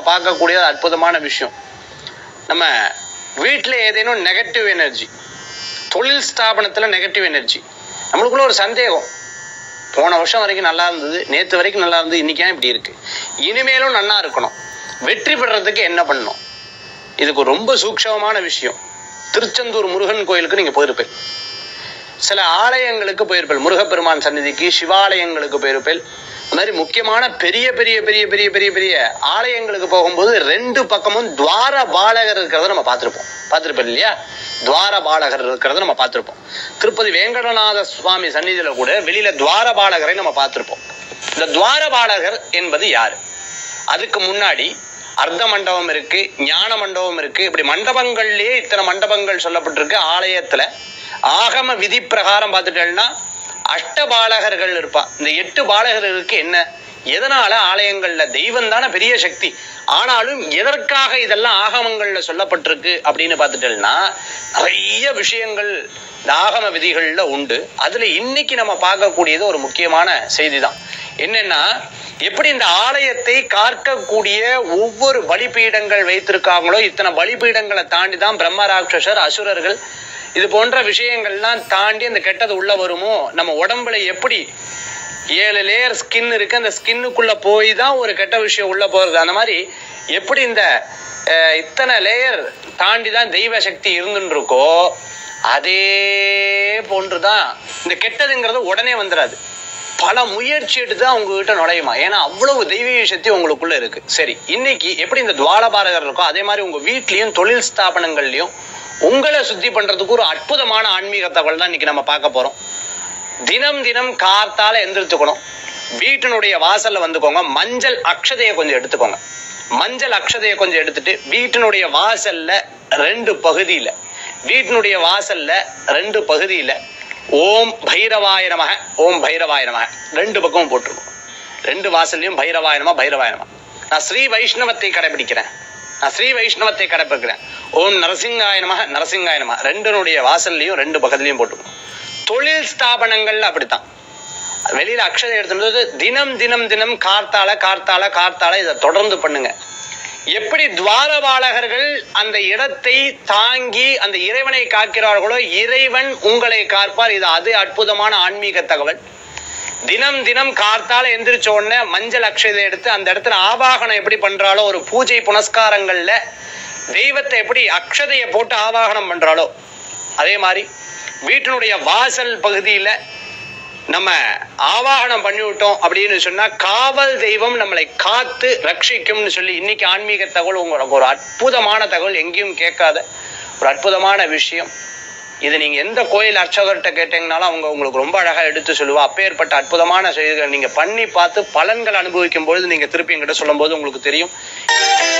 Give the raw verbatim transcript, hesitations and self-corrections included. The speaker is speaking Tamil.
பார்க்கக்கூடிய அற்புதமான விஷயம். நம்ம வீட்டில் ஏதேனும் நெகட்டிவ் எனர்ஜி, தொழில் ஸ்தாபனத்தில் நெகட்டிவ் எனர்ஜி, நம்மளுக்குள்ள ஒரு சந்தேகம், போன வருஷம் வரைக்கும் நல்லா இருந்தது, நேற்று வரைக்கும் நல்லா இருந்தது, இன்னைக்கு ஏன் இப்படி இருக்கு, இனிமேலும் நல்லா இருக்கணும், வெற்றி பெறறதுக்கு என்ன பண்ணணும்? இதுக்கு ரொம்ப சூக்ஷமமான விஷயம். திருச்செந்தூர் முருகன் கோயிலுக்கு நீங்க போயிருப்பேன், சில ஆலயங்களுக்கு போயிருப்பேன், முருகப்பெருமான் சந்நிதிக்கு, சிவாலயங்களுக்கு போயிருப்பேன். இந்த மாதிரி முக்கியமான பெரிய பெரிய பெரிய பெரிய பெரிய பெரிய ஆலயங்களுக்கு போகும்போது ரெண்டு பக்கமும் துவார பாலகர் இருக்கிறத நம்ம பார்த்துருப்போம் பார்த்துருப்போம் இல்லையா? துவார பாலகர் இருக்கிறத நம்ம பார்த்துருப்போம். திருப்பதி வேங்கடநாத சுவாமி சந்நிதியில கூட வெளியில துவார பாலகரை நம்ம பார்த்துருப்போம். இந்த துவார பாலகர் என்பது யாரு? அதுக்கு முன்னாடி அர்த்த மண்டபம் இருக்கு, ஞான மண்டபம் இருக்கு. இப்படி மண்டபங்கள்லயே இத்தனை மண்டபங்கள் சொல்லப்பட்டிருக்கு. ஆலயத்துல ஆகம விதி பிரகாரம் பார்த்துட்டேன்னா அஷ்டபாலகர்கள் இருப்பா. இந்த எட்டு பாலகர்களுக்கு என்ன, எதனால ஆலயங்கள்ல தெய்வம் தானே பெரிய சக்தி, ஆனாலும் எதற்காக இதெல்லாம் ஆகமங்கள்ல சொல்லப்பட்டிருக்கு அப்படின்னு பார்த்துட்டேன்னா நிறைய விஷயங்கள் இந்த ஆகம விதிகள்ல உண்டு. அதுல இன்னைக்கு நம்ம பார்க்கக்கூடியது ஒரு முக்கியமான செய்தி தான். என்னன்னா, எப்படி இந்த ஆலயத்தை காக்கக்கூடிய ஒவ்வொரு பலிபீடங்கள் வைத்திருக்காங்களோ, இத்தனை பலிபீடங்களை தாண்டி தான் பிரம்ம ராட்சசர், அசுரர்கள், இது போன்ற விஷயங்கள்லாம் தாண்டி அந்த கெட்டது உள்ள வருமோ, நம்ம உடம்புல எப்படி ஏழு லேயர் ஸ்கின் இருக்கு, அந்த ஸ்கின்னுக்குள்ள போய் தான் ஒரு கெட்ட விஷயம் உள்ள போறது. அந்த மாதிரி எப்படி இந்த இத்தனை லேயர் தாண்டி தான் தெய்வ சக்தி இருந்துன்னு இருக்கோ, அதே போன்றுதான் இந்த கெட்டதுங்கிறது உடனே வந்துடாது, பல முயற்சி எடுத்து தான் உங்ககிட்ட நுழையுமா. ஏன்னா அவ்வளவு தெய்வீக சக்தி உங்களுக்குள்ள இருக்கு. சரி, இன்னைக்கு எப்படி இந்த துவாரபாலகர் இருக்கோ, அதே மாதிரி உங்க வீட்லயும் தொழில் ஸ்தாபனங்கள்லயும் உங்களை சுத்தி பண்றதுக்கு ஒரு அற்புதமான ஆன்மீக தகவல் தான் இன்னைக்கு நம்ம பார்க்க போறோம். தினம் தினம் கார்த்தால எந்திரிச்சுக்கணும், வீட்டினுடைய வாசல்ல வந்துக்கோங்க, மஞ்சள் அக்ஷதையை கொஞ்சம் எடுத்துக்கோங்க. மஞ்சள் அக்ஷதையை கொஞ்சம் எடுத்துட்டு வீட்டினுடைய வாசல்ல ரெண்டு பகுதியில வீட்டினுடைய வாசல்ல ரெண்டு பகுதியில ஓம் பைரவாய நமக, ஓம் பைரவாய நமக ரெண்டு பக்கமும் போட்டிருக்கோம். ரெண்டு வாசல்லையும் பைரவாய நம, பைரவாய நம. நான் ஸ்ரீ வைஷ்ணவத்தை கடைபிடிக்கிறேன், நான் ஸ்ரீ வைஷ்ணவத்தை கடைபிடிக்கிறேன். ஓம் நரசிங்காய நமக, நரசிங்காய நம ரெண்டுனுடைய வாசல்லையும் ரெண்டு பக்கத்துலையும் போட்டுக்கணும். தொழில் ஸ்தாபனங்கள்ல அப்படித்தான் வெளியில அக்ஷதை எடுத்துட்டு தினம் தினம் தினம் கார்த்தால கார்த்தால கார்த்தால இதை தொடர்ந்து பண்ணுங்க. எப்படி துவாரபாலகர்கள் அந்த இடத்தை தாங்கி அந்த இறைவனை காக்கிறார்களோ, இறைவன் உங்களை காப்பார். இது அது அற்புதமான ஆன்மீக தகவல். தினம் தினம் கார்த்தால எந்திரிச்ச உடனே மஞ்சள் அக்ஷதை எடுத்து அந்த இடத்துல ஆவாகனம் எப்படி பண்றாலோ, ஒரு பூஜை புனஸ்காரங்கள்ல தெய்வத்தை எப்படி அக்ஷதையை போட்டு ஆவாகனம் பண்றாலோ, அதே மாதிரி வீட்டினுடைய வாசல் பகுதியில நம்ம ஆவாகனம் பண்ணிவிட்டோம் அப்படின்னு சொன்னா காவல் தெய்வம் நம்மளை காத்து ரட்சிக்கும்னு சொல்லி இன்னைக்கு ஆன்மீக தகவல் உங்களுக்கு ஒரு அற்புதமான தகவல், எங்கேயும் கேட்காத ஒரு அற்புதமான விஷயம். இது நீங்க எந்த கோயில் அர்ச்சகர்கிட்ட கேட்டீங்கனாலும் அவங்க உங்களுக்கு ரொம்ப அழகா எடுத்து சொல்லுவா. அப்பேற்பட்ட அற்புதமான செய்திகள் நீங்க பண்ணி பார்த்து பலன்கள் அனுபவிக்கும் பொழுது நீங்க திருப்பி என்கிட்ட சொல்லும் போது உங்களுக்கு தெரியும்.